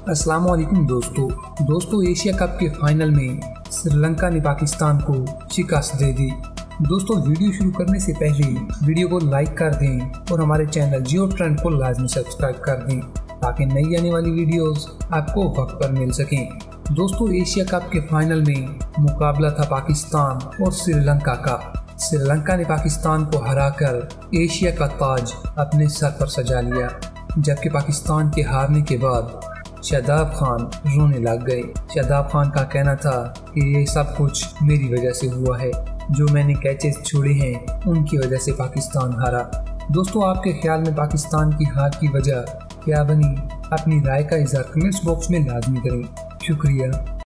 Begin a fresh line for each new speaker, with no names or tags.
अस्सलाम वालेकुम दोस्तों एशिया कप के फाइनल में श्रीलंका ने पाकिस्तान को शिकस्त दे दी। दोस्तों वीडियो शुरू करने से पहले वीडियो को लाइक कर दें और हमारे चैनल जियो ट्रेंड को लाजमी सब्सक्राइब कर दें ताकि नई आने वाली वीडियोस आपको वक्त पर मिल सकें। दोस्तों एशिया कप के फाइनल में मुकाबला था पाकिस्तान और श्रीलंका का। श्रीलंका ने पाकिस्तान को हराकर एशिया का ताज अपने सर पर सजा लिया, जबकि पाकिस्तान के हारने के बाद शादाब खान रोने लग गए। शादाब खान का कहना था कि ये सब कुछ मेरी वजह से हुआ है, जो मैंने कैचेस छोड़े हैं उनकी वजह से पाकिस्तान हारा। दोस्तों आपके ख्याल में पाकिस्तान की हार की वजह क्या बनी? अपनी राय का इज़हार कमेंट्स बॉक्स में लाजमी करें। शुक्रिया।